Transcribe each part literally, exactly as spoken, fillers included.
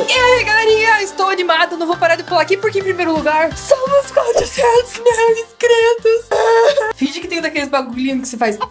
foi. E aí, galerinha, estou animado, não vou parar de pular aqui, porque em primeiro lugar, somos quatrocentos mil inscritos. Finge que tem daqueles bagulhinhos que você faz.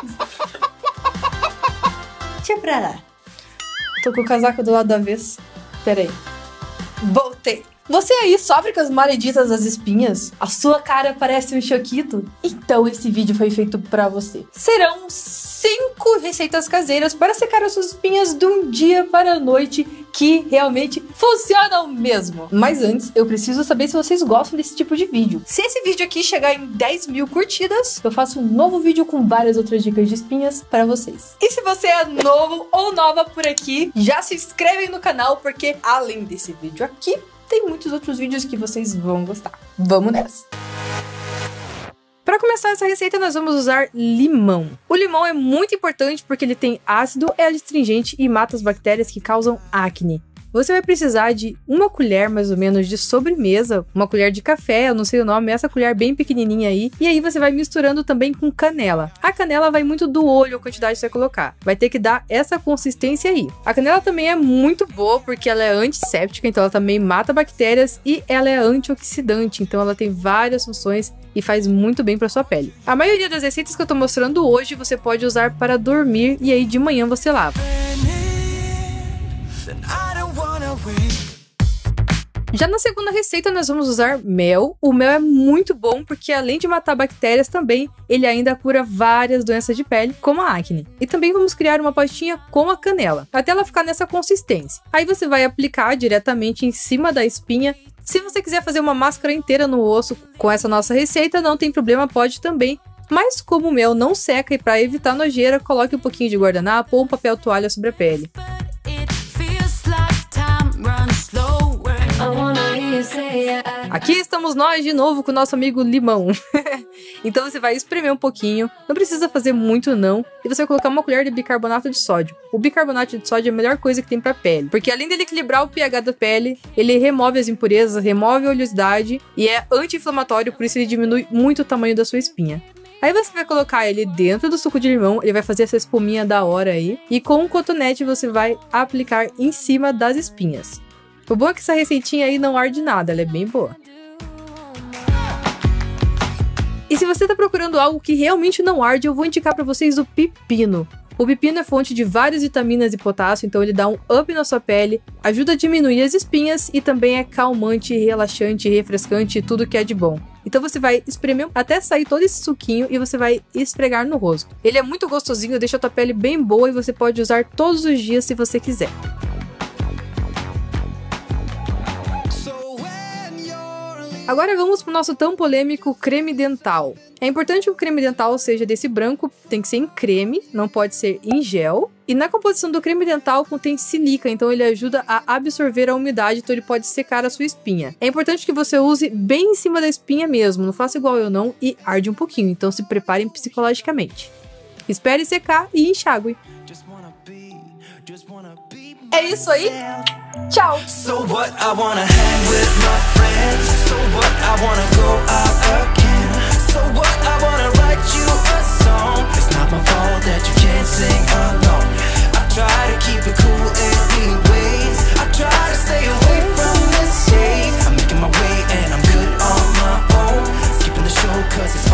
Deixa eu pra lá. Tô com o casaco do lado da vez. Pera aí. Voltei. Você aí sofre com as maleditas das espinhas? A sua cara parece um choquito? Então esse vídeo foi feito pra você. Serão cinco receitas caseiras para secar as suas espinhas de um dia para a noite que realmente funcionam mesmo. Mas antes, eu preciso saber se vocês gostam desse tipo de vídeo. Se esse vídeo aqui chegar em dez mil curtidas, eu faço um novo vídeo com várias outras dicas de espinhas para vocês. E se você é novo ou nova por aqui, já se inscreve no canal, porque além desse vídeo aqui, tem muitos outros vídeos que vocês vão gostar. Vamos nessa! Para começar essa receita, nós vamos usar limão. O limão é muito importante porque ele tem ácido, é astringente e mata as bactérias que causam acne. Você vai precisar de uma colher mais ou menos de sobremesa, uma colher de café, eu não sei o nome, essa colher bem pequenininha aí. E aí você vai misturando também com canela. A canela vai muito do olho, a quantidade que você vai colocar. Vai ter que dar essa consistência aí. A canela também é muito boa porque ela é antisséptica, então ela também mata bactérias e ela é antioxidante, então ela tem várias funções e faz muito bem para sua pele. A maioria das receitas que eu tô mostrando hoje você pode usar para dormir e aí de manhã você lava. Já na segunda receita nós vamos usar mel. O mel é muito bom porque além de matar bactérias também, ele ainda cura várias doenças de pele, como a acne. E também vamos criar uma pastinha com a canela, até ela ficar nessa consistência. Aí você vai aplicar diretamente em cima da espinha. Se você quiser fazer uma máscara inteira no osso com essa nossa receita, não tem problema, pode também. Mas como o mel não seca e para evitar nojeira, coloque um pouquinho de guardanapo ou um papel toalha sobre a pele. Aqui estamos nós de novo com o nosso amigo limão. Então você vai espremer um pouquinho, não precisa fazer muito não, e você vai colocar uma colher de bicarbonato de sódio. O bicarbonato de sódio é a melhor coisa que tem pra pele, porque além dele equilibrar o pH da pele, ele remove as impurezas, remove a oleosidade e é anti-inflamatório, por isso ele diminui muito o tamanho da sua espinha. Aí você vai colocar ele dentro do suco de limão, ele vai fazer essa espuminha da hora aí, e com um cotonete você vai aplicar em cima das espinhas. O bom é que essa receitinha aí não arde nada, ela é bem boa. E se você tá procurando algo que realmente não arde, eu vou indicar pra vocês o pepino. O pepino é fonte de várias vitaminas e potássio, então ele dá um up na sua pele, ajuda a diminuir as espinhas e também é calmante, relaxante, refrescante e tudo que é de bom. Então você vai espremer até sair todo esse suquinho e você vai esfregar no rosto. Ele é muito gostosinho, deixa a tua pele bem boa e você pode usar todos os dias se você quiser. Agora vamos para o nosso tão polêmico creme dental. É importante que o creme dental seja desse branco, tem que ser em creme, não pode ser em gel. E na composição do creme dental contém silica, então ele ajuda a absorver a umidade, então ele pode secar a sua espinha. É importante que você use bem em cima da espinha mesmo, não faça igual eu não e arde um pouquinho, então se preparem psicologicamente. Espere secar e enxague. É isso aí. Tchau. So what, I wanna hang with my friends. So what, I wanna go out again. So what, I wanna write you a song. It's not my fault that you can't sing along. I try to keep it cool anyways. I try to stay away from this shade. I'm making my way and I'm good on my own. Skipping the show cause it's